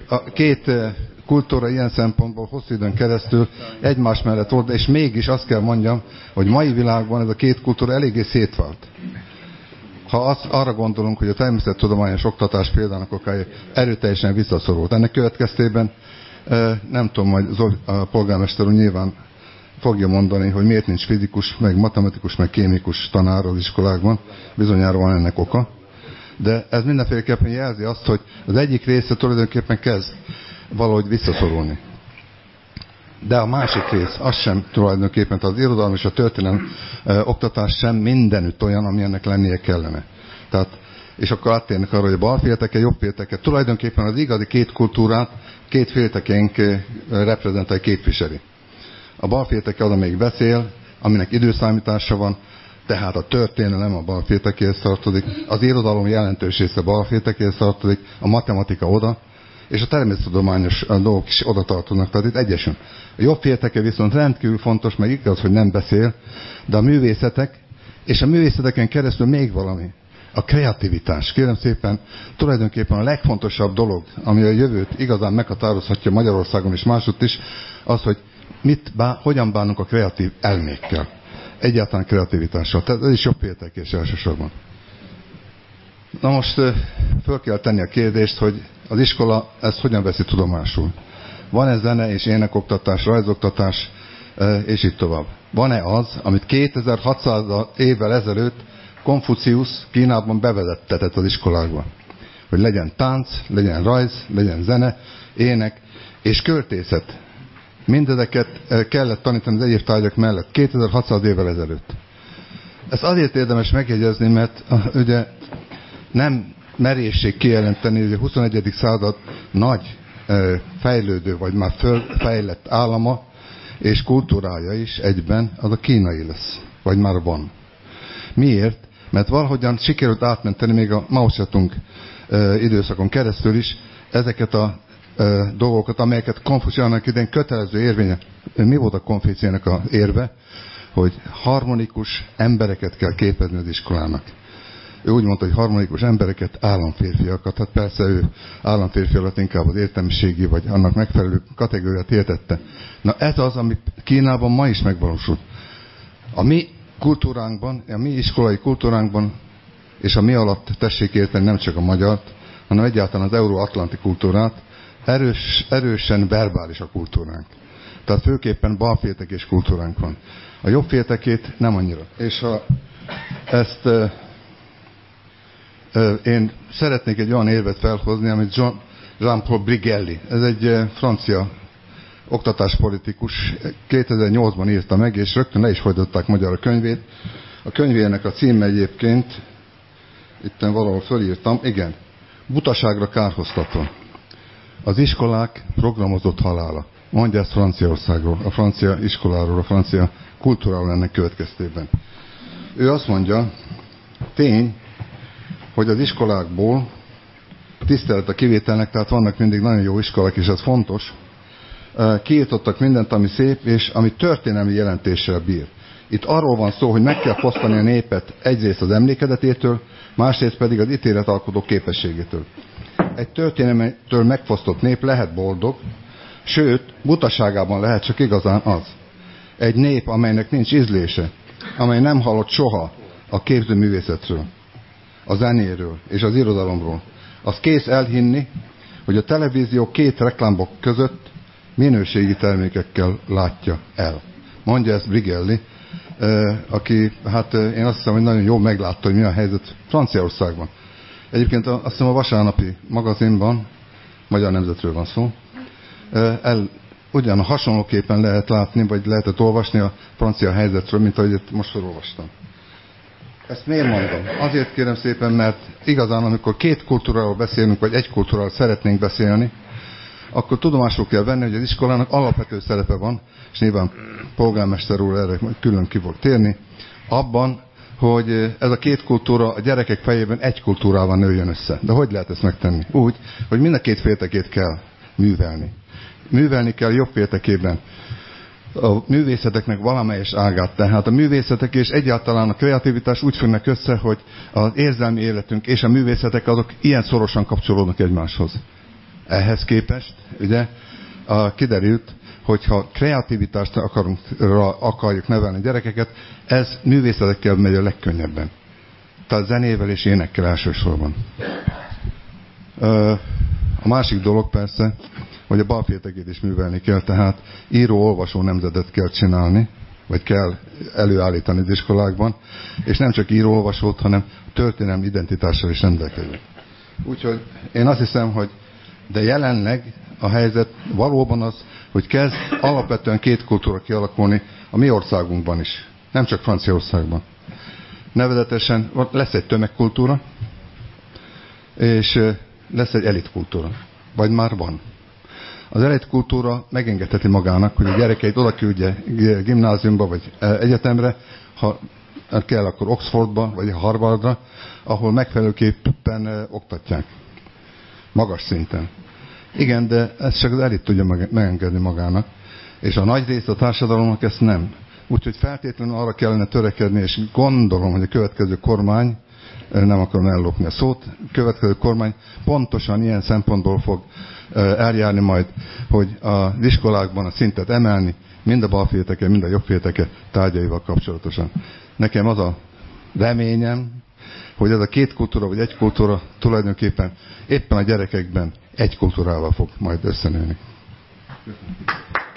a két kultúra ilyen szempontból hosszú időn keresztül egymás mellett volt, és mégis azt kell mondjam, hogy mai világban ez a két kultúra eléggé szétvált. Ha arra gondolunk, hogy a természettudományos oktatás például akkor erőteljesen visszaszorult. Ennek következtében nem tudom, majd a polgármester úr nyilván fogja mondani, hogy miért nincs fizikus, meg matematikus, meg kémikus tanár az iskolákban. Bizonyára van ennek oka. De ez mindenféleképpen jelzi azt, hogy az egyik része tulajdonképpen kezd valahogy visszaszorulni. De a másik rész, az sem tulajdonképpen, az irodalom és a történelem oktatás sem mindenütt olyan, ami ennek lennie kellene. Tehát, és akkor áttérnek arra, hogy a balfélteke, jobbfélteke, tulajdonképpen az igazi két kultúrát két féltekénk reprezentálja, képviseli. A balfélteke az, amelyik beszél, aminek időszámítása van, tehát a történelem a balféltekéhez tartozik, az irodalom jelentős része balféltekéhez tartozik, a matematika oda, és a természettudományos dolgok is oda tartoznak, tehát itt egyesül. A jobbfélteke viszont rendkívül fontos, meg igaz, hogy nem beszél, de a művészetek, és a művészeteken keresztül még valami. A kreativitás. Kérem szépen, tulajdonképpen a legfontosabb dolog, ami a jövőt igazán meghatározhatja Magyarországon és másutt is, az, hogy hogyan bánunk a kreatív elmékkel. Egyáltalán kreativitással. Tehát ez is jobbféltekés elsősorban. Na most föl kell tenni a kérdést, hogy az iskola ezt hogyan veszi tudomásul. Van-e zene és énekoktatás, rajzoktatás, és így tovább. Van-e az, amit 2600 évvel ezelőtt Konfuciusz Kínában bevezettetett az iskolákba? Hogy legyen tánc, legyen rajz, legyen zene, ének és költészet. Mindezeket kellett tanítani az egyéb tárgyak mellett 2600 évvel ezelőtt. Ezt azért érdemes megjegyezni, mert ugye nem merészség kijelenteni, hogy a 21. század nagy fejlődő, vagy már fölfejlett állama és kultúrája is egyben az a kínai lesz, vagy már van. Miért? Mert valahogyan sikerült átmenteni még a Mao Zedong időszakon keresztül is ezeket a dolgokat, amelyeket Konfucius annak idején kötelező érvénye. Mi volt a Konfuciusnak az érve? Hogy harmonikus embereket kell képezni az iskolának. Ő úgy mondta, hogy harmonikus embereket, államférfiakat. Hát persze ő államférfi alatt inkább az értelmiségi, vagy annak megfelelő kategóriát értette. Na ez az, ami Kínában ma is megvalósul. A mi kultúránkban, a mi iskolai kultúránkban, és a mi alatt tessék érteni nem csak a magyart, hanem egyáltalán az euróatlanti kultúrát, erősen verbális a kultúránk. Tehát főképpen balféltekés kultúránk van. A jobbféltekét nem annyira. És ha ezt én szeretnék egy olyan érvet felhozni, amit Jean-Paul Brigelli, ez egy francia oktatáspolitikus, 2008-ban írta meg, és rögtön le is fordították magyar a könyvét. A könyvének a címe egyébként, itten valahol fölírtam, igen, Butaságra kárhoztató. Az iskolák programozott halála. Mondja ezt Franciaországról, a francia iskoláról, a francia kultúráról ennek következtében. Ő azt mondja, tény, hogy az iskolákból tisztelet a kivételnek, tehát vannak mindig nagyon jó iskolák, és ez fontos, kiirtottak mindent, ami szép, és ami történelmi jelentéssel bír. Itt arról van szó, hogy meg kell fosztani a népet egyrészt az emlékezetétől, másrészt pedig az ítéletalkotó képességétől. Egy történelmetől megfosztott nép lehet boldog, sőt, butaságában lehet csak igazán az. Egy nép, amelynek nincs ízlése, amely nem hallott soha a képzőművészetről, a zenéről és az irodalomról, az kész elhinni, hogy a televízió két reklámblokk között minőségi termékekkel látja el. Mondja ezt Brigelli, aki, hát én azt hiszem, hogy nagyon jól meglátta, hogy mi a helyzet Franciaországban. Egyébként azt hiszem a vasárnapi magazinban, Magyar Nemzetről van szó, ugyan hasonlóképpen lehet látni, vagy lehetett olvasni a francia helyzetről, mint ahogy most felolvastam. Ezt miért mondom? Azért kérem szépen, mert igazán, amikor két kultúráról beszélünk, vagy egy kultúráról szeretnénk beszélni, akkor tudomásul kell venni, hogy az iskolának alapvető szerepe van, és nyilván polgármester úr erre külön ki fog térni, abban, hogy ez a két kultúra a gyerekek fejében egy kultúrával nőjön össze. De hogy lehet ezt megtenni? Úgy, hogy mind a két féltekét kell művelni. Művelni kell jobb féltekében a művészeteknek valamelyes ágát. Tehát a művészetek és egyáltalán a kreativitás úgy függnek össze, hogy az érzelmi életünk és a művészetek azok ilyen szorosan kapcsolódnak egymáshoz. Ehhez képest, ugye, kiderült, hogyha kreativitást akarjuk nevelni gyerekeket, ez művészetekkel megy a legkönnyebben. Tehát zenével és énekkel elsősorban. A másik dolog persze, hogy a balfétekét is művelni kell, tehát író-olvasó nemzetet kell csinálni, vagy kell előállítani az iskolákban, és nem csak író-olvasót, hanem történelmi identitással is rendelkezik. Úgyhogy én azt hiszem, hogy de jelenleg a helyzet valóban az, hogy kezd alapvetően két kultúra kialakulni a mi országunkban is, nem csak Franciaországban. Nevezetesen lesz egy tömegkultúra, és lesz egy elitkultúra. Vagy már van. Az elitkultúra megengedheti magának, hogy a gyerekeit oda küldje gimnáziumba, vagy egyetemre, ha kell, akkor Oxfordba, vagy Harvardra, ahol megfelelőképpen oktatják. Magas szinten. Igen, de ezt csak az elit tudja megengedni magának. És a nagy része a társadalomnak ezt nem. Úgyhogy feltétlenül arra kellene törekedni, és gondolom, hogy a következő kormány, nem akarom ellopni a szót, a következő kormány pontosan ilyen szempontból fog eljárni majd, hogy az iskolákban a szintet emelni, mind a balfélteke, mind a jobbfélteke tárgyaival kapcsolatosan. Nekem az a reményem, hogy ez a két kultúra, vagy egy kultúra tulajdonképpen éppen a gyerekekben egy kultúrával fog majd összenőni. Köszönöm.